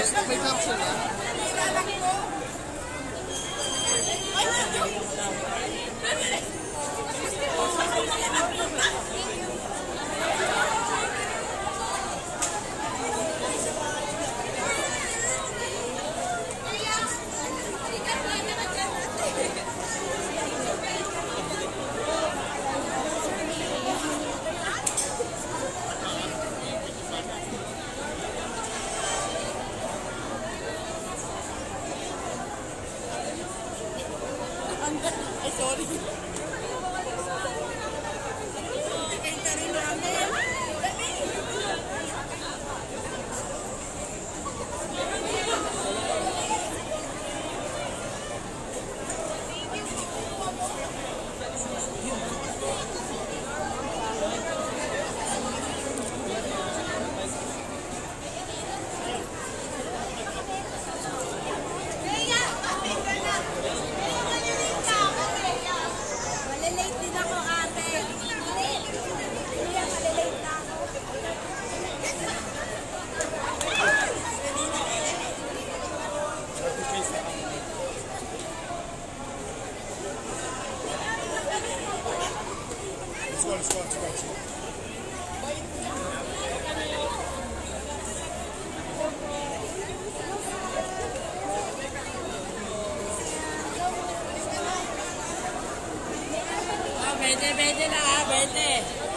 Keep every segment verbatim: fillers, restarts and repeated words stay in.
Boss, may caption ah. Ay, sorry. Let's go, let's go, let's go. Ah, vete, vete na, ah, vete.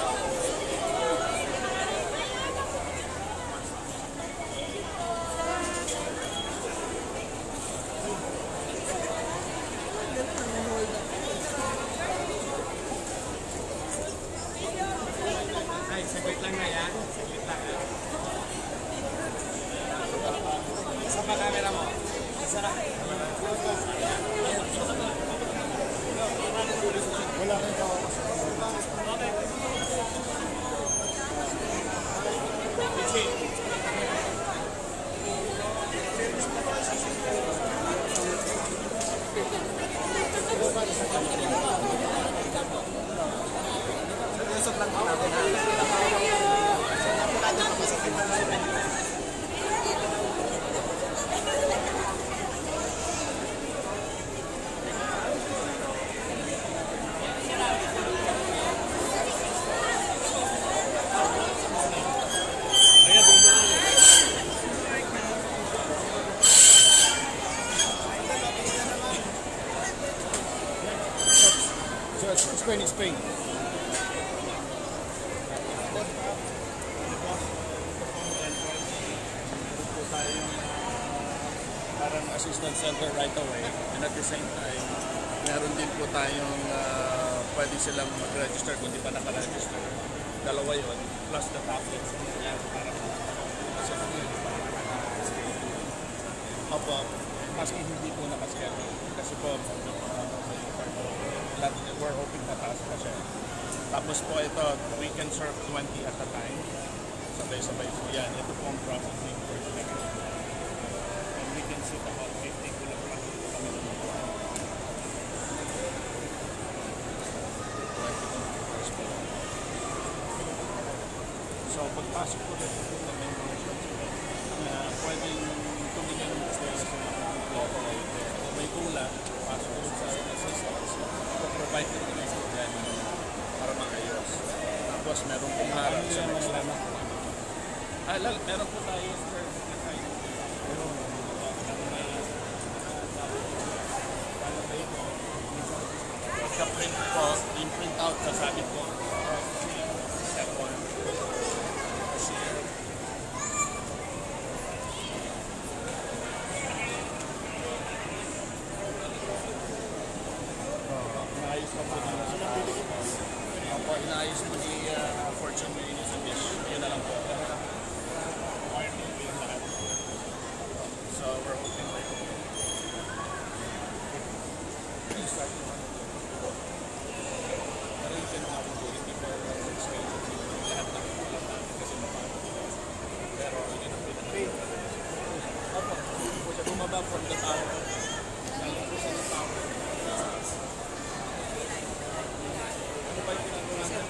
Ay, saglit lang na yan. Saglit lang na. Saan pa camera mo? Sarap. Wala kang tao. Lusot lang po natin ha. So, explain, explain. Parang assistance center right away, and at the same time meron din po tayong uh, pwede silang mag-register kung di pa naka-register. Dalawa yun, plus the tablets. Yan, para po. Kasi kung yun, para naka-schedule. Opo, maski hindi po naka-schedule. Kasi po, uh, we're hoping mataas pa siya. Tapos po ito, we can serve twenty at a time. Sabay-sabay po yan. Ito po ang processing for today. And we can sit about fifty kilograms kami naman po. So pagpasok po rin po kami na pwedeng tumingin sila sa mga local. May tula, pasok po sa assistance. Provide ko rin sa ganyan para maayos. Tapos meron pong harap sa next level. Ah, lal, meron po tayo yung service na tayo. Pagka-print po, yung print out, sasabi po. Step one. Cashier. Inaayos pa po nila sa Opo, inaayos mo ni uh, Fortune Marine sa dish. Yun na lang po. So we're hoping like please start to run. Pero yung pinakabot po, hindi po schedule lahat ng lahat natin kasi mapapag. Pero yun ang pinakabot. Opo, hindi po siya bumaba from the tower. Galing po sa tower. Ano ba yung pinagawa natin?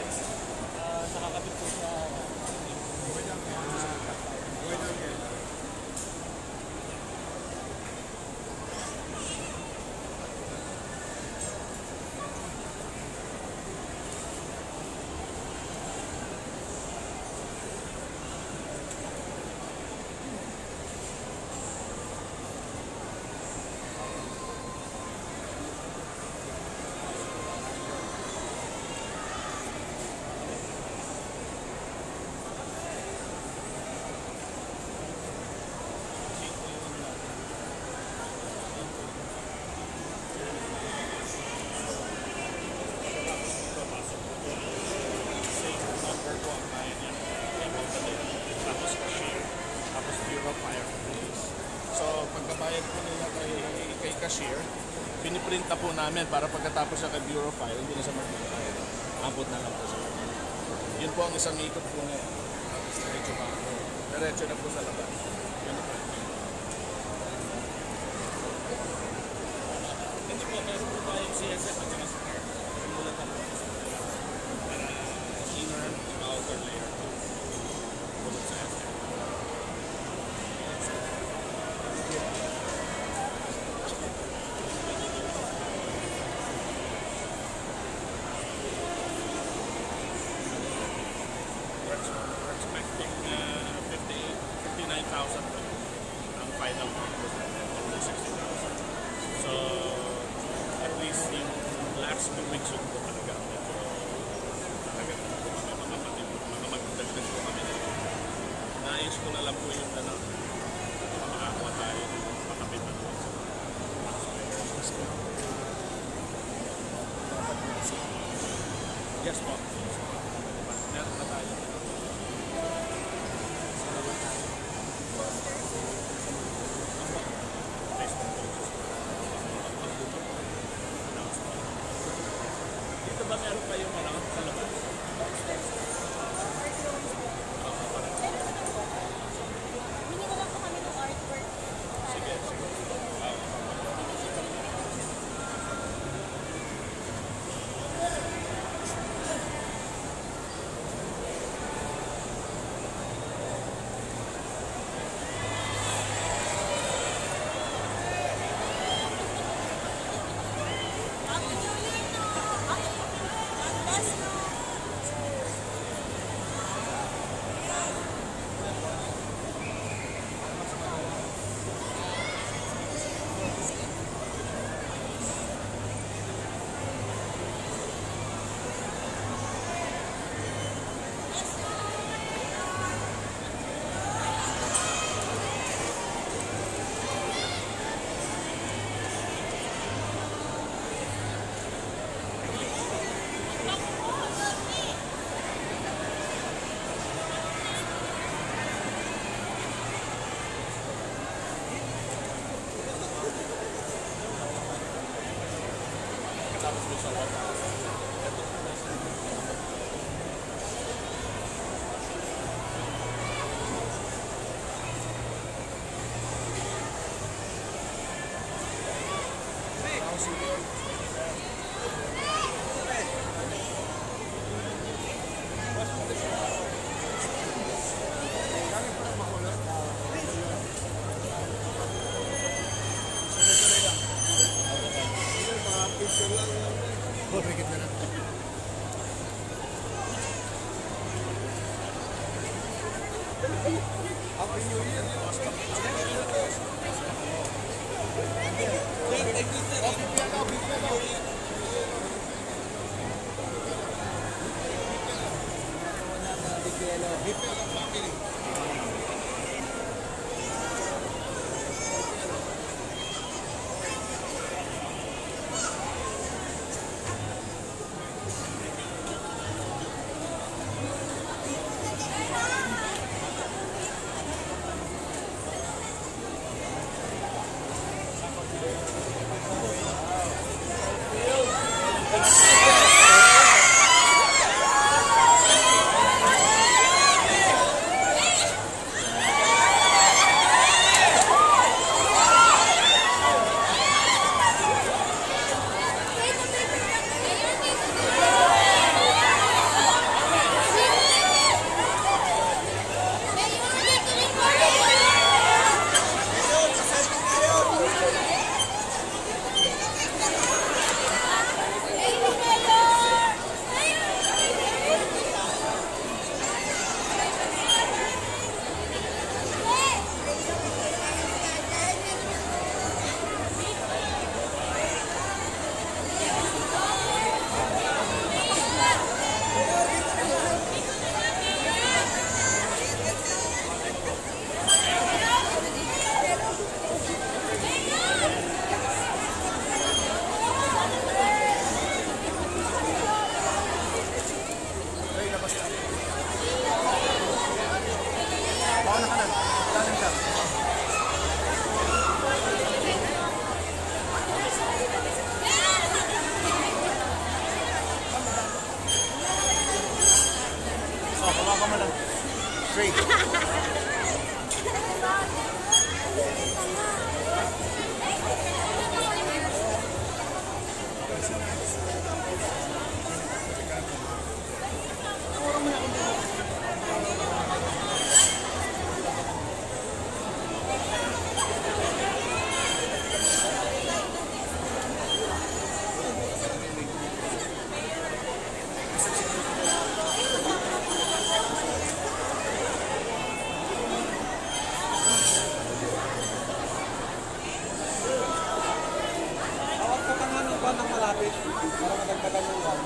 Uh, nakakapit po sa cashier. Piniprint na po namin para pagkatapos siya kay Bureau File, hindi na siya mag-file. Ampot na lang po siya. Yun po ang isang ikot po na diretso pa po. Diretso na po sa labas. Yun po. Hindi po, meron po tayong C S F at saka sa car. Simulat na po. Para inner, outer layer po. Bulot sa S F. We're expecting uh, fifty-nine thousand ang final number, sixty thousand. So, at least yung last two weeks yun po talaga. Talaga mga magdagdag po kami na yun. Nais ko na lang po yung ano, makakuha tayo ng makapit na po. Yes po. Meron na tayo. Dito ba meron kayong ano sa labas? Hindi na lang po kami ng artwork. Sige, sige. Happy New Year no! Happy New Year! God bless no! Tapos mo sa water. Correct na lang. Happy New Year. Straight. Tawag ko ka nga ng ban ng malapit para madagdagan yung ban.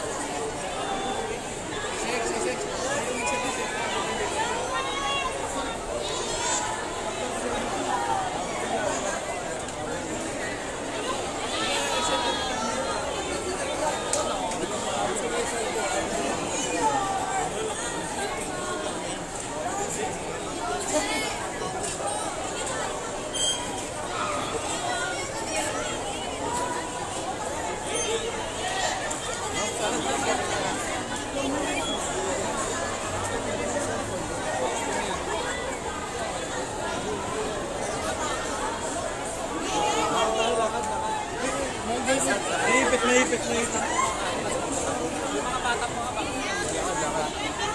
Naipit, naipit, naipit. Mga bata mo ka ba?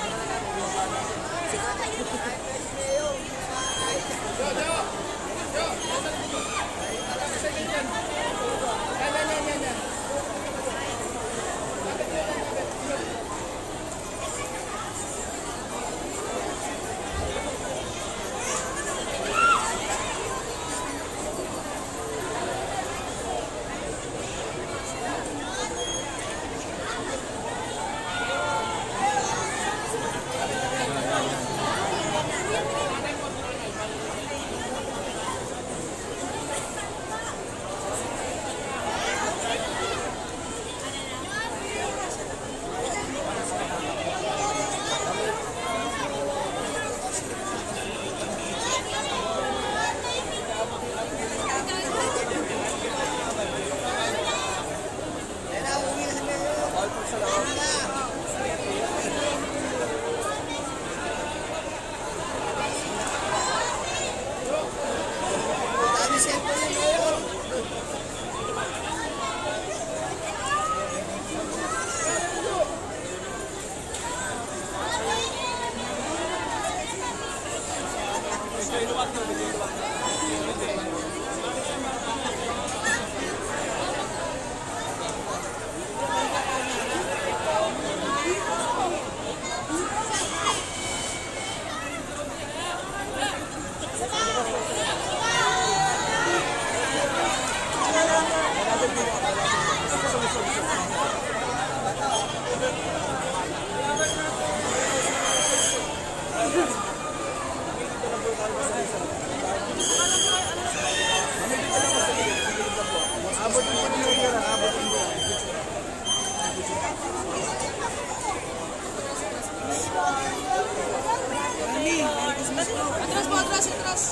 Atras po, atras, atras.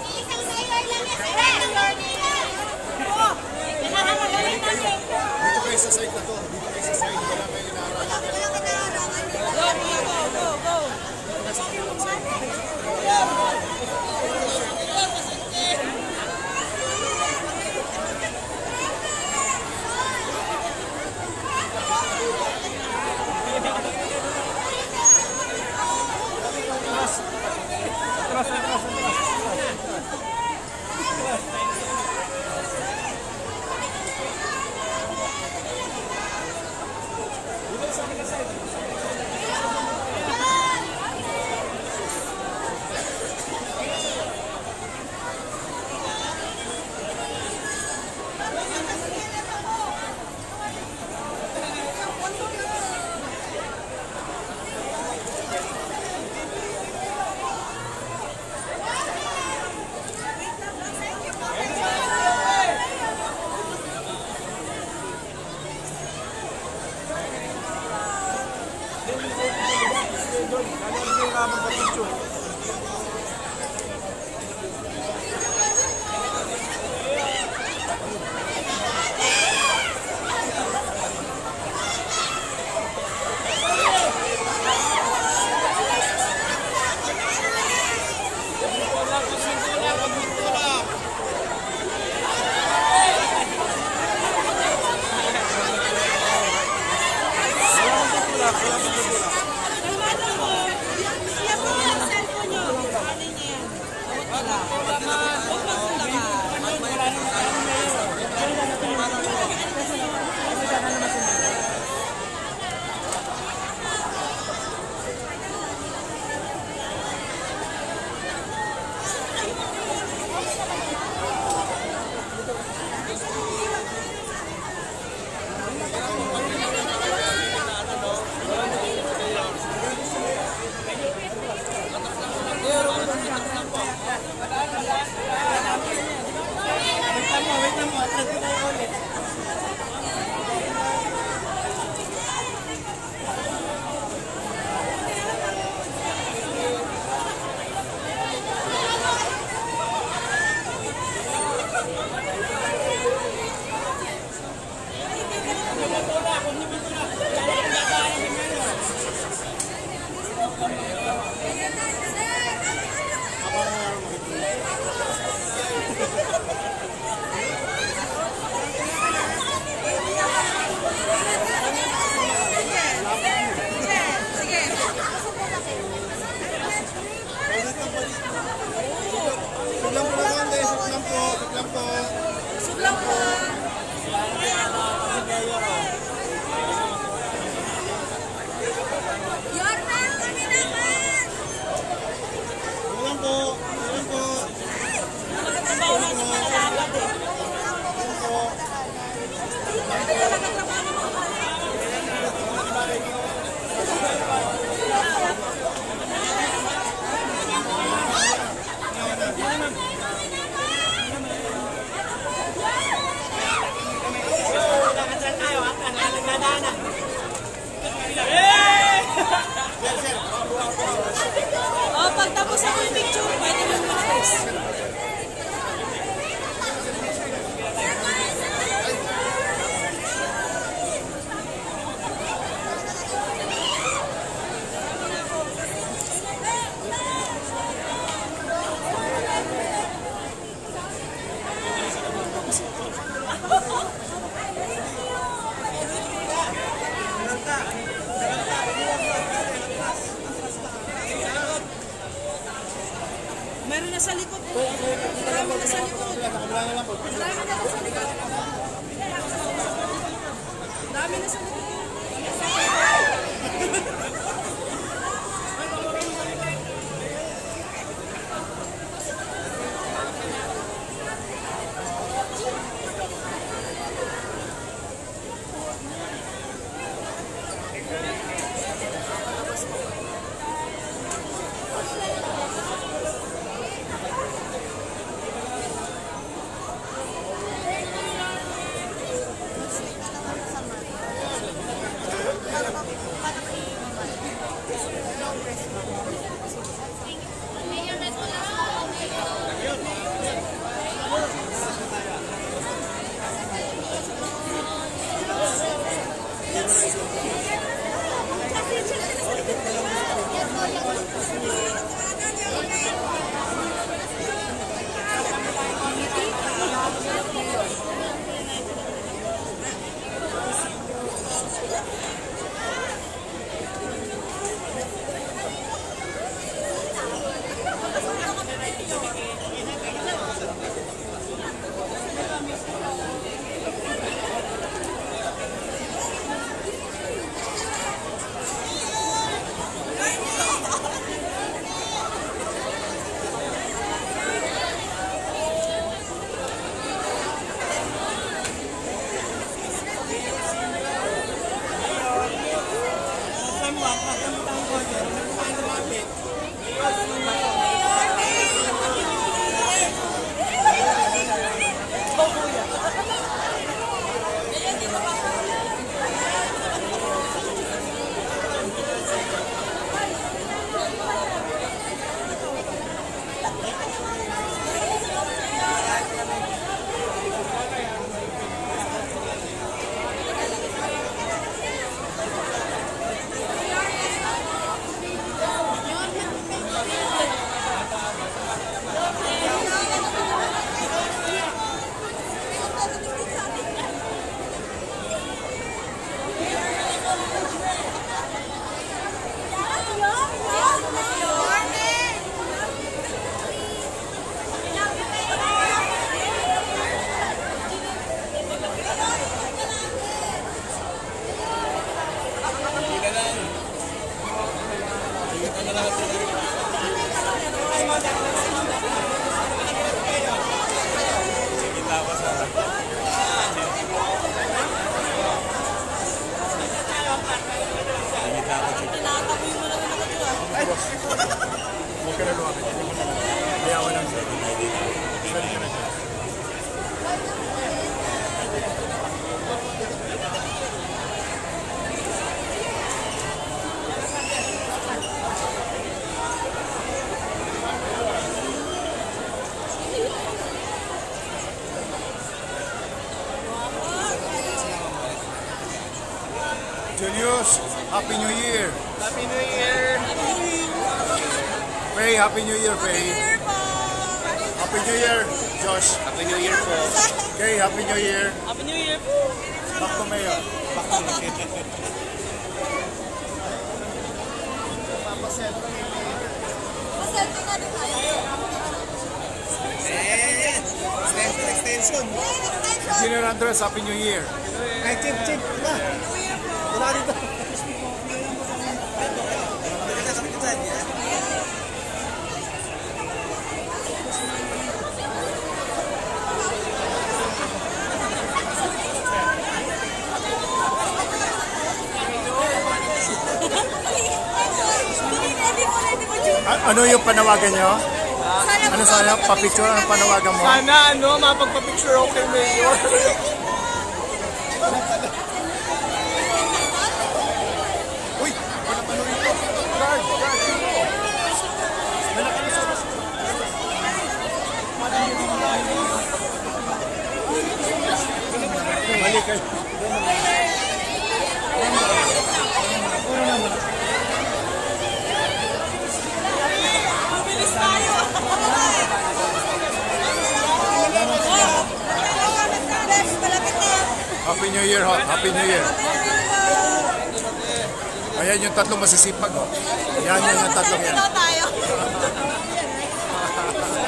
Dito kayo sa side na to. Dito kayo sa side. Wala kayo inaarawan. Go, go, go, go. Marami na sa likod. Marami na sa likod. Marami na sa likod. Marami na sa likod. Huwag ka na lumapit. Bayawan lang siya. Sali ka na siya. Julius, Happy New Year! Happy New Year! Faye, Happy New Year, Faye! Happy New Year, Josh! Happy New Year po! Kay, Happy New Year! Happy New Year po! Back to Mayor! Back to Mayor! Paselfie nga din tayo. Eh! Extension, extension! Engineer Andres, Happy New Year! Ay, chip, chip! Wala! Wala dito! A- ano yung panawagan nyo? Ano sana? Pa-picture? Ano panawagan mo? Sana ano, mapagpa-picture ako kay Mayor. Uy! Wala pa nun ito! Guard! Guard! Mali kayo. Happy New Year, Hot. Happy New Year. Ayan yung tatlong masisipag, oh. Ayan yung tatlong yan. tayo.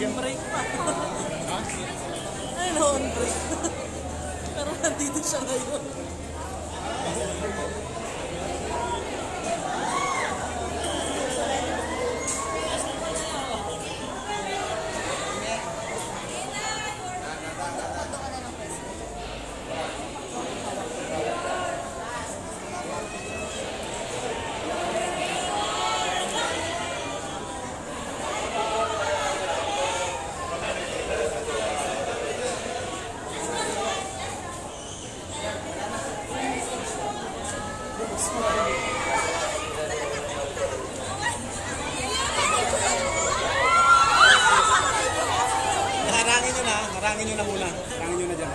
break pa. Ano, on break. Pero nandito siya ngayon. Harangin nyo na, harangin nyo na muna. Harangin nyo na dyan.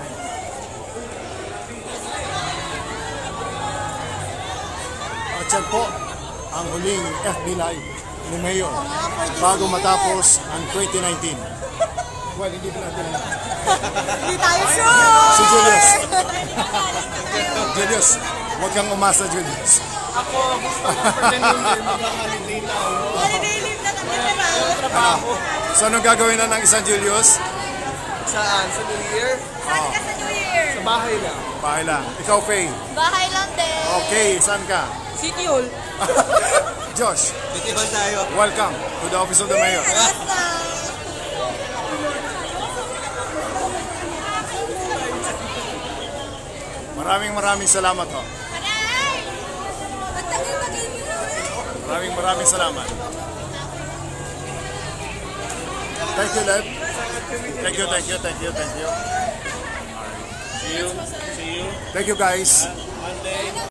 At yan po ang huling F B Live ni Mayor bago matapos ang twenty nineteen. Well, hindi pa natin alam. Hindi tayo sure! Si Julius. Julius, huwag kang umasa, Julius. Ako, gusto ko pa rin yung mag-holiday na ako. Holiday leave na kami, di ba? Trabaho. So, anong gagawin na ng isang Julius? Saan? Sa New Year? Saan ka sa New Year? Sa bahay lang. Bahay lang. Ikaw, Faye. Bahay lang din. Okay, saan ka? City Hall. Josh, Festival tayo. welcome to the office of the mayor. Alas na. Maraming maraming salamat ho. Aray! Ang tagal-tagal mo naman. Maraming maraming salamat. Thank you, Lev. Thank you, thank you, thank you, thank you. See you. See you. Thank you, guys. Monday.